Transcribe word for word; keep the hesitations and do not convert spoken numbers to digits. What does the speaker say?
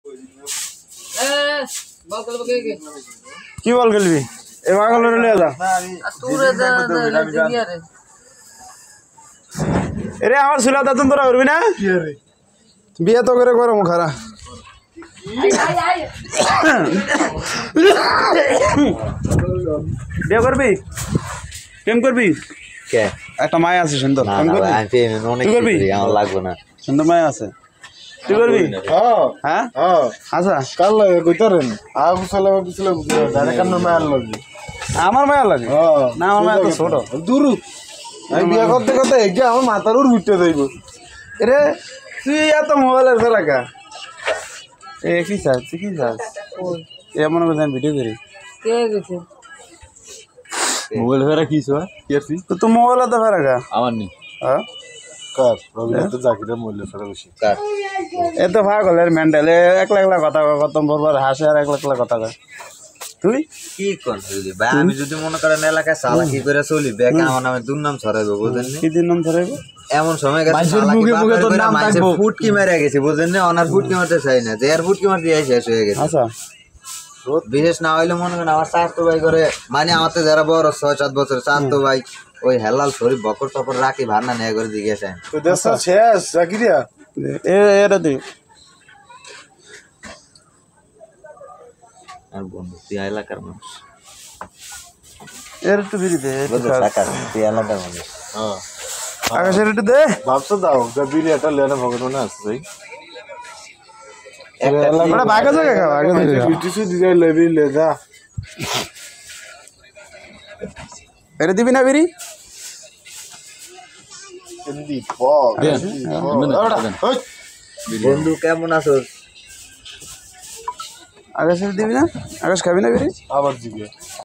কি বল খেলবি এ পাগল রে যা এরে আমার ছিল দাদন তোরা করবি না বিয়ে তো করে করো মুখারা বিয়ে করবি প্রেম করবি কে একটা মায়া আছে সুন্দর না না আমি প্রেম অনেক করি আমার লাগবে না সুন্দর মায়া আছে তুই করবি হ্যাঁ হ্যাঁ হ্যাঁ আচ্ছা কাল লাগে কইতারেন আ কুছলে কুছলে দাঁড়া কান মায়ার লাগে আমার মায়া লাগে হ্যাঁ না আমার মায়া তো ছোট দূর আমি বিয়া করতে করতে এগে আমার মাথার উপর উঠতে যাইব রে তুই এত মোবাইলের ফেরাকা এ কি চাস তুই কি চাস এ মনে করছেন ভিডিও করি কে গেছে মোবাইল ফেরা কি সো কি আছিস তো তুই মোবাইল এত ফেরাকা আমার নি হ্যাঁ কার রবীন্দ্র জাকিরের মূল্য ফেরা বেশি কার এ তো পাগলের মেন্টাল এ একলা একলা কথা কয় কত বরবার হাসে আর একলা একলা কথা কয় তুই কি কোন বুঝলি ভাই আমি যদি মনে করেন এলাকায় চালাকি করে চলি ব্যাগ আমার নামে দুর্নাম ছড়াইবো বুঝেন নি কি দিন নাম ধরে এমন সময় গেছে চালাকি মুখে তোর নাম থাকবো ফুটকি মেরে গেছে বুঝেন নি অনার ফুটকি মারতে চাই না যে আর ফুটকি মারতে যাই শেষ হয়ে গেছে আচ্ছা বিশেষ না হইলে মনে করেন আমার চার তো ভাই করে মানে আমার তো যারা বড় ছয় সাত বছর চার তো ভাই ওই হেলাল শরীফ বকর টপর রাখি ভান্না নিয়ে করে দিয়ে গেছে তো দেশ শেষ জাকিরিয়া এ এটা দি আর বন্ধু তুই এলাকার মানুষ এর একটু ফিরি দে বুঝলি টাকা তুই এলাকার মানুষ হ্যাঁ আকাশের একটু দে ভাবছো দাও যে বিরিয়াটা লেনা ভগবান আছে ভাই ওটা বাগা জায়গা খা বাগা জায়গা বিটিসু দিলে লেবি লে যা এটা দিবি না বিরি এন্দি পক বন্ধু কেমন আছো আকাশের দিবি না আকাশ খাবি না বিরি আবার জিগে